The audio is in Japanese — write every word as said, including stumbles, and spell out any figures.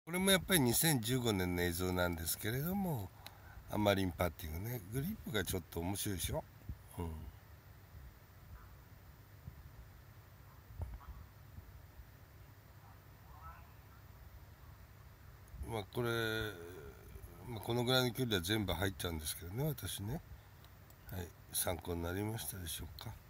これもやっぱりにせんじゅうごねんの映像なんですけれども、アマリンパッティングね、グリップがちょっと面白いでしょ。うん、まあこれ、まあ、このぐらいの距離は全部入っちゃうんですけどね、私ね。はい、参考になりましたでしょうか。